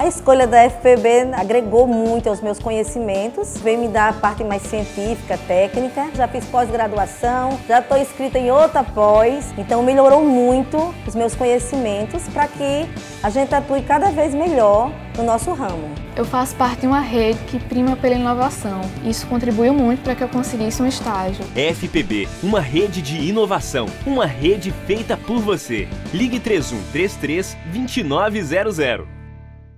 A escolha da FPB agregou muito aos meus conhecimentos, veio me dar a parte mais científica, técnica. Já fiz pós-graduação, já estou inscrita em outra pós, então melhorou muito os meus conhecimentos para que a gente atue cada vez melhor no nosso ramo. Eu faço parte de uma rede que prima pela inovação. Isso contribuiu muito para que eu conseguisse um estágio. FPB, uma rede de inovação, uma rede feita por você. Ligue 3133 2900.